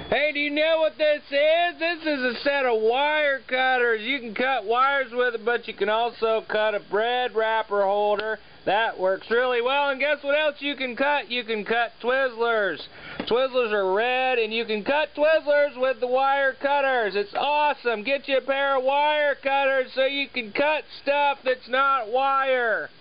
Hey, do you know what this is? This is a set of wire cutters. You can cut wires with it, but you can also cut a bread wrapper holder. That works really well. And guess what else you can cut? You can cut Twizzlers. Twizzlers are red, and you can cut Twizzlers with the wire cutters. It's awesome. Get you a pair of wire cutters so you can cut stuff that's not wire.